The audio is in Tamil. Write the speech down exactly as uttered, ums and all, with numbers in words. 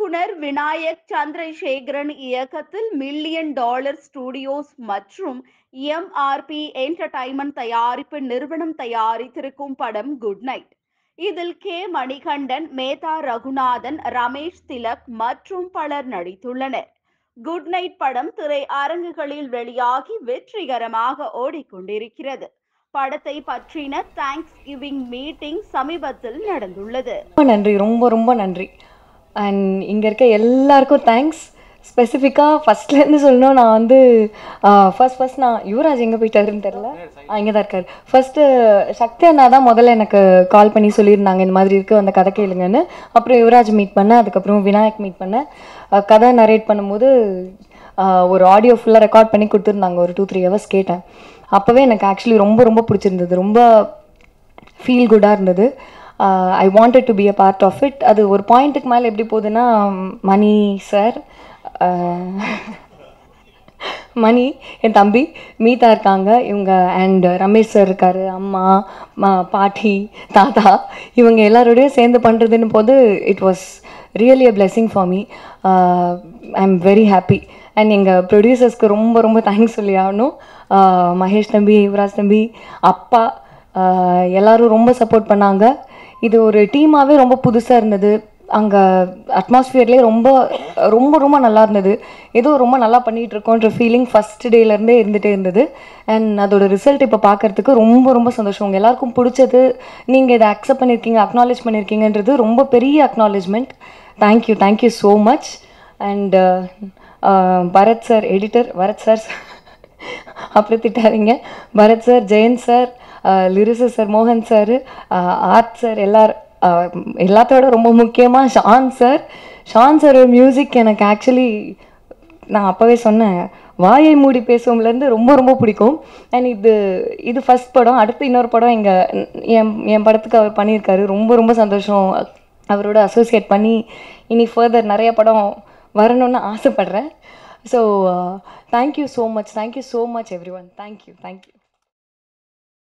இயக்குனர் விநாயக் சந்திரசேகரன் இயக்கத்தில் மில்லியன் டாலர் ஸ்டுடியோஸ் மற்றும் எம்ஆர்பி என்டர்டைன்மெண்ட் தயாரிப்பு நிறுவனம் தயாரித்திருக்கும் படம் குட் நைட். இதில் கே மணிகண்டன், மேதா ரகுநாதன், ரமேஷ் திலக் மற்றும் பலர் நடித்துள்ளனர். குட் நைட் படம் திரை அரங்குகளில் வெளியாகி வெற்றிகரமாக ஓடிக்கொண்டிருக்கிறது. படத்தை பற்றின தேங்க்ஸ் கிவிங் மீட்டிங் சமீபத்தில் நடந்துள்ளது. நன்றி, ரொம்ப ரொம்ப நன்றி. அண்ட் இங்கே இருக்க எல்லாருக்கும் தேங்க்ஸ். ஸ்பெசிஃபிக்காக ஃபஸ்ட்லேருந்து சொல்லணும், நான் வந்து ஃபஸ்ட் ஃபஸ்ட் நான் யுவராஜ் எங்கே போயிட்டாருன்னு தெரில, இங்கே தான் இருக்கார். ஃபஸ்ட்டு சக்தி அண்ணா தான் முதல்ல எனக்கு கால் பண்ணி சொல்லியிருந்தாங்க இந்த மாதிரி இருக்குது அந்த கதை கேளுங்கன்னு. அப்புறம் யுவராஜ் மீட் பண்ணேன், அதுக்கப்புறம் விநாயக் மீட் பண்ணேன். கதை நரேட் பண்ணும்போது ஒரு ஆடியோ ஃபுல்லாக ரெக்கார்ட் பண்ணி கொடுத்துருந்தாங்க. ஒரு டூ த்ரீ ஹவர்ஸ் கேட்டேன். அப்போவே எனக்கு ஆக்சுவலி ரொம்ப ரொம்ப பிடிச்சிருந்தது, ரொம்ப ஃபீல் குட்டாக இருந்தது. I wanted to be a part of it. அது ஒரு பாயிண்ட்டுக்கு மேலே எப்படி போகுதுன்னா, மணி சார், மணி என் தம்பி, மீதா இருக்காங்க இவங்க, அண்ட் ரமேஷ் சார் இருக்கார், அம்மா பாட்டி தாத்தா, இவங்க எல்லாரோடையும் சேர்ந்து பண்ணுறதுன்னு போது it was really a blessing for me. I am very happy. And எங்கள் ப்ரொடியூசர்ஸ்க்கு ரொம்ப ரொம்ப தேங்க்ஸ் சொல்லி ஆகணும். மகேஷ் தம்பி, யுவராஜ் தம்பி, அப்பா, எல்லோரும் ரொம்ப சப்போர்ட் பண்ணாங்க. இது ஒரு டீமாகவே ரொம்ப புதுசாக இருந்தது. அங்கே அட்மாஸ்ஃபியர்லேயே ரொம்ப ரொம்ப ரொம்ப நல்லா இருந்தது. ஏதோ ரொம்ப நல்லா பண்ணிகிட்டு இருக்கோன்ற ஃபீலிங் ஃபஸ்ட் டேலேருந்தே இருந்துகிட்டே இருந்தது. அண்ட் அதோட ரிசல்ட் இப்போ பார்க்குறதுக்கு ரொம்ப ரொம்ப சந்தோஷம். உங்கள் எல்லாருக்கும் பிடிச்சது, நீங்கள் இதை அக்செப்ட் பண்ணியிருக்கீங்க, அக்னாலேஜ் பண்ணியிருக்கீங்கன்றது ரொம்ப பெரிய acknowledgement. Thank you thank you so much. And Bharat sir, editor Bharat sir, அப்புறம் திட்டாதீங்க, Bharat sir, Jayanth sir, lyrics sir, மோகன் சார், ஆர்ட் சார், எல்லார் எல்லாத்தோட ரொம்ப முக்கியமாக ஷான் சார். ஷான் சாரோட மியூசிக் எனக்கு ஆக்சுவலி, நான் அப்போவே சொன்னேன், வாயை மூடி பேசுவோம்லேருந்து ரொம்ப ரொம்ப பிடிக்கும். அண்ட் இது இது ஃபஸ்ட் படம். அடுத்து இன்னொரு படம் எங்கள் என் என் படத்துக்கு அவர் பண்ணியிருக்காரு. ரொம்ப ரொம்ப சந்தோஷம் அவரோட அசோசியேட் பண்ணி. இனி ஃபர்தர் நிறைய படம் வரணும்னு ஆசைப்பட்றேன். So thank you so much, thank you so much everyone. Thank you thank you.